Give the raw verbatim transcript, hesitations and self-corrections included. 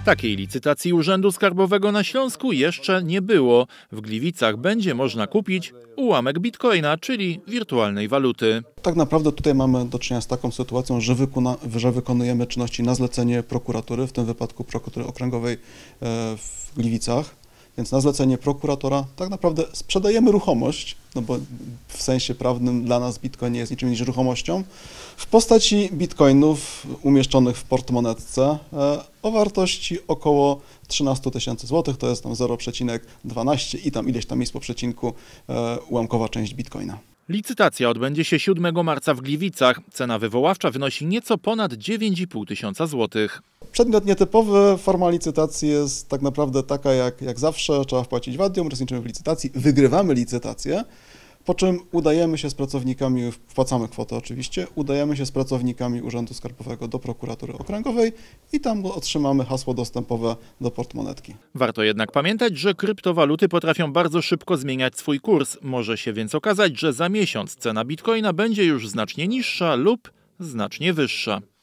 Takiej licytacji Urzędu Skarbowego na Śląsku jeszcze nie było. W Gliwicach będzie można kupić ułamek bitcoina, czyli wirtualnej waluty. Tak naprawdę tutaj mamy do czynienia z taką sytuacją, że, wykona, że wykonujemy czynności na zlecenie prokuratury, w tym wypadku prokuratury okręgowej w Gliwicach. Więc na zlecenie prokuratora tak naprawdę sprzedajemy ruchomość, no bo w sensie prawnym dla nas bitcoin nie jest niczym niż ruchomością, w postaci bitcoinów umieszczonych w portmonetce o wartości około trzynaście tysięcy złotych, to jest tam zero przecinek dwanaście i tam ileś tam jest po przecinku ułamkowa część bitcoina. Licytacja odbędzie się siódmego marca w Gliwicach. Cena wywoławcza wynosi nieco ponad dziewięć i pół tysiąca złotych. Przedmiot nietypowy, forma licytacji jest tak naprawdę taka jak, jak zawsze, trzeba wpłacić V A T, uczestniczymy w licytacji, wygrywamy licytację, po czym udajemy się z pracownikami, wpłacamy kwotę oczywiście, udajemy się z pracownikami Urzędu Skarbowego do prokuratury okręgowej i tam otrzymamy hasło dostępowe do portmonetki. Warto jednak pamiętać, że kryptowaluty potrafią bardzo szybko zmieniać swój kurs. Może się więc okazać, że za miesiąc cena bitcoina będzie już znacznie niższa lub znacznie wyższa.